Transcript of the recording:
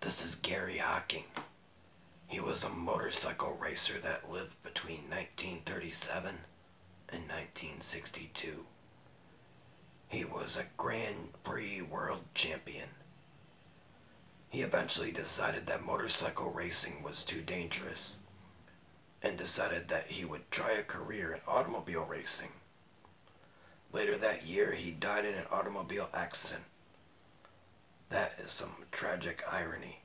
This is Gary Hocking. He was a motorcycle racer that lived between 1937 and 1962. He was a Grand Prix world champion. He eventually decided that motorcycle racing was too dangerous and decided that he would try a career in automobile racing. Later that year, he died in an automobile accident. That is some tragic irony.